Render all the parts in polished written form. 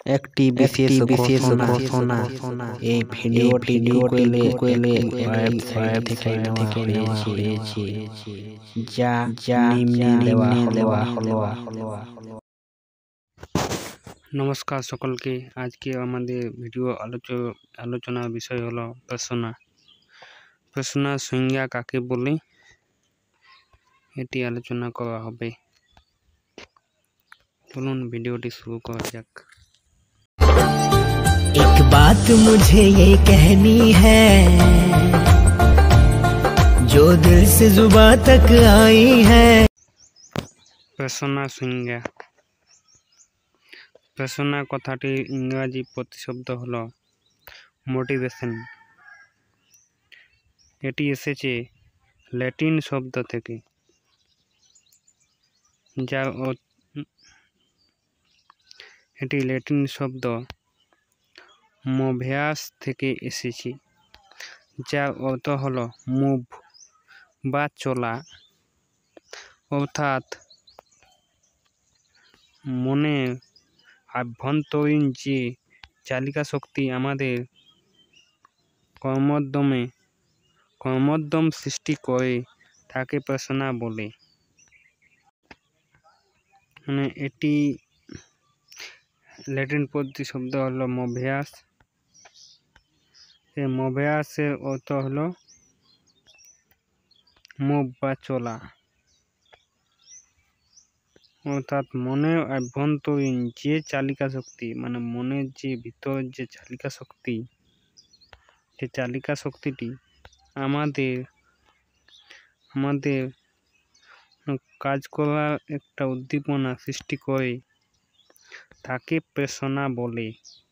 একটি বিশেষ ঘোষণা এই ভিডিওটি গুগলে ওয়েবসাইট থেকে নেওয়া হয়েছে যা নিম্নে দেওয়া হলো। নমস্কার সকলকে। আজকে আমাদের ভিডিও আলোচনার বিষয় হলো পার্সোনা। পার্সোনার সংজ্ঞা কাকে বলে এটি আলোচনা করা হবে। চলুন ভিডিওটি শুরু করা যাক। एक बात मुझे ये कहनी है जो दिल से जुबां तक आई है। পার্সোনা সংজ্ঞা। পার্সোনা কথাটির ইংরাজি প্রতিশব্দ হলো মোটিভেশন। এটি এসেছে ল্যাটিন শব্দ থেকে, এটি ল্যাটিন শব্দ মোভেয়াস থেকে এসেছে, যার অর্থ হলো মুভ বা চলা, অর্থাৎ মনের আভ্যন্তরীণ যে চালিকা শক্তি আমাদের কর্মোদ্যম সৃষ্টি করে তাকে পার্সোনা বলে। এটি ল্যাটিন প্রতিশব্দ হলো মোভেয়াস। এই মোভেয়াসের অর্থ হলো মুভ বা চলা, অর্থাৎ মনের আভ্যন্তরীণ যে চালিকা শক্তি, মানে মনের যে ভিতর যে চালিকা শক্তি, যে চালিকা শক্তিটি আমাদের কাজ করার একটা উদ্দীপনা সৃষ্টি করে তাকে পার্সোনা বলে।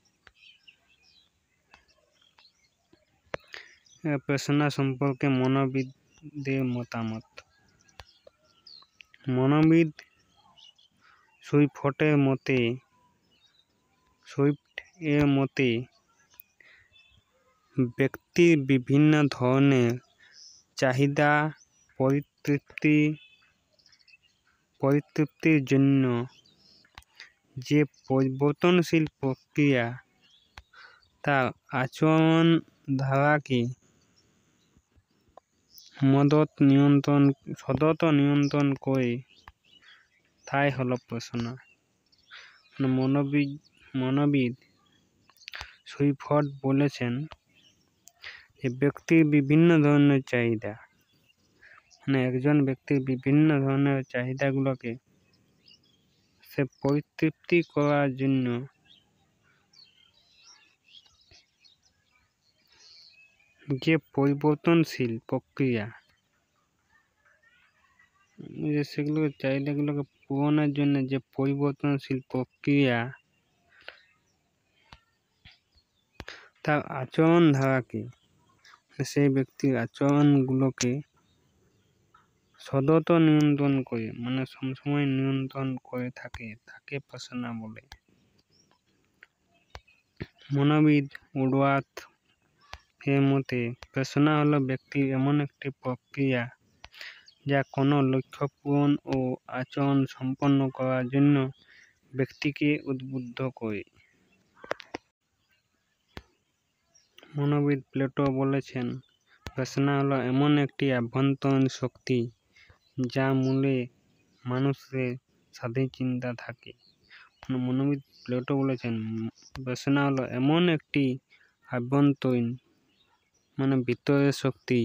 পার্সোনা সম্পর্কে মনোবিদদের মতামত। মনোবিদ সুইফট এর মতে ব্যক্তির বিভিন্ন ধরনের চাহিদা পরিতৃপ্তির জন্য যে পরিবর্তনশীল প্রক্রিয়া তার আচরণ ধারাকে সদত নিয়ন্ত্রণ করে, তাই হলো পার্সোনা। মনোবিদ সুইফট বলেছেন যে ব্যক্তির বিভিন্ন ধরনের চাহিদা, একজন ব্যক্তির বিভিন্ন ধরনের চাহিদাগুলোকে সে পরিতৃপ্তি করার জন্য যে পরিবর্তনশীল প্রক্রিয়া, সেগুলো চাহিদাগুলোকে পূরণের জন্য যে পরিবর্তনশীল প্রক্রিয়া তার আচরণ ধারাকে, সেই ব্যক্তির আচরণগুলোকে সদত নিয়ন্ত্রণ করে, সবসময় নিয়ন্ত্রণ করে তাকে পার্সোনা বলে। মনোবিদ উডওয়ার্থ এর মতে পার্সোনা হলো ব্যক্তির এমন একটি প্রক্রিয়া যা কোনো লক্ষ্য পূরণ ও আচরণ সম্পন্ন করার জন্য ব্যক্তিকে উদ্বুদ্ধ করে। মনোবিদ প্লেটো বলেছেন পার্সোনা হলো এমন একটি আভ্যন্তরীণ শক্তি যা মূলে মানুষের স্বাধীন চিন্তা থাকে। মনোবিদ প্লেটো বলেছেন পার্সোনা হলো এমন একটি আভ্যন্তরীণ, ভিতরের শক্তি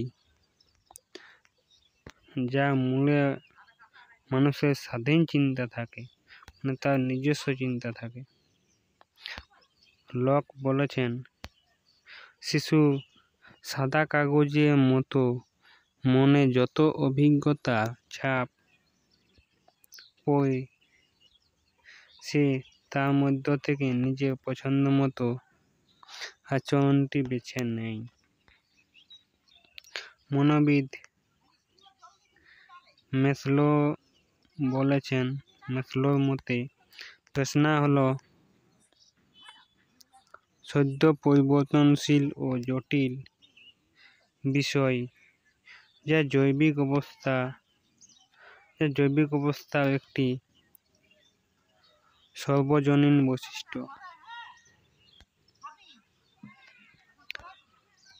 যা মূলে মানুষের স্বাধীন চিন্তা থাকে, তার নিজস্ব চিন্তা থাকে। লক বলেছেন শিশু সাদা কাগজের মতো মনে যত অভিজ্ঞতা ছাপ পড়ে সে তার মধ্য থেকে নিজের পছন্দ মতো আচরণটি বেছে নেয়। মনোবিদ ম্যাসলো বলেছেন, ম্যাসলোর মতে পার্সোনা হলো সদ্য পরিবর্তনশীল ও জটিল বিষয় যা জৈবিক অবস্থার একটি সর্বজনীন বৈশিষ্ট্য।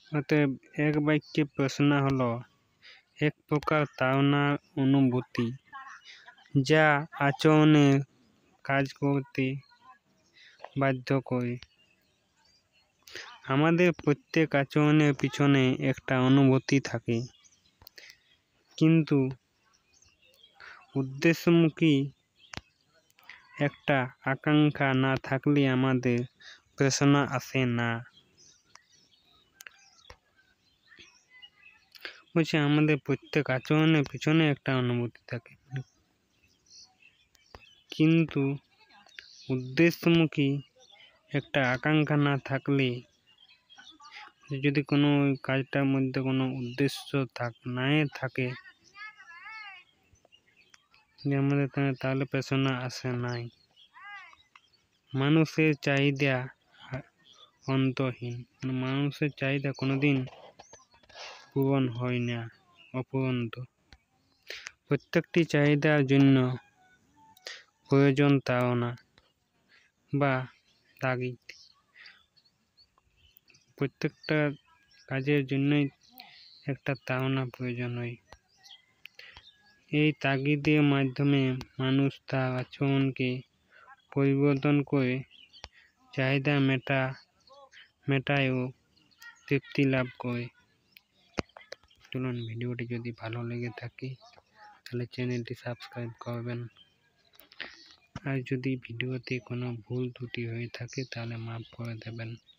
অতএব এক বাক্যে প্রশ্ন হলো এক প্রকার তাড়নার অনুভূতি যা আচরণে কাজ করতে বাধ্য করে। আমাদের প্রত্যেক আচরণের পিছনে একটা অনুভূতি থাকে, কিন্তু উদ্দেশ্যমুখী একটা আকাঙ্ক্ষা না থাকলে আমাদের প্রশ্ন আসে না। বলছে আমাদের প্রত্যেক আচরণের পিছনে একটা অনুভূতি থাকে, কিন্তু উদ্দেশ্যমুখী একটা আকাঙ্ক্ষা না থাকলে, যদি কোনো কাজটার মধ্যে কোনো উদ্দেশ্য নাই থাকে আমাদের তাহলে পেছনে আসে নাই। মানুষের চাহিদা অন্তহীন, মানুষের চাহিদা কোনোদিন পূরণ হয় না, অপূরন্ত। প্রত্যেকটি চাহিদার জন্য প্রয়োজন তাড়না বা তাগিদ। প্রত্যেকটা কাজের জন্যই একটা তাড়না প্রয়োজন হয়। এই তাগিদের মাধ্যমে মানুষ তার আচরণকে পরিবর্তন করে চাহিদা মেটায় ও তৃপ্তি লাভ করে। চলুন, ভিডিওটি যদি ভালো লেগে থাকে তাহলে চ্যানেলটি সাবস্ক্রাইব করবেন, আর যদি ভিডিওতে কোনো ভুল ত্রুটি হয়ে থাকে তাহলে মাফ করে দেবেন।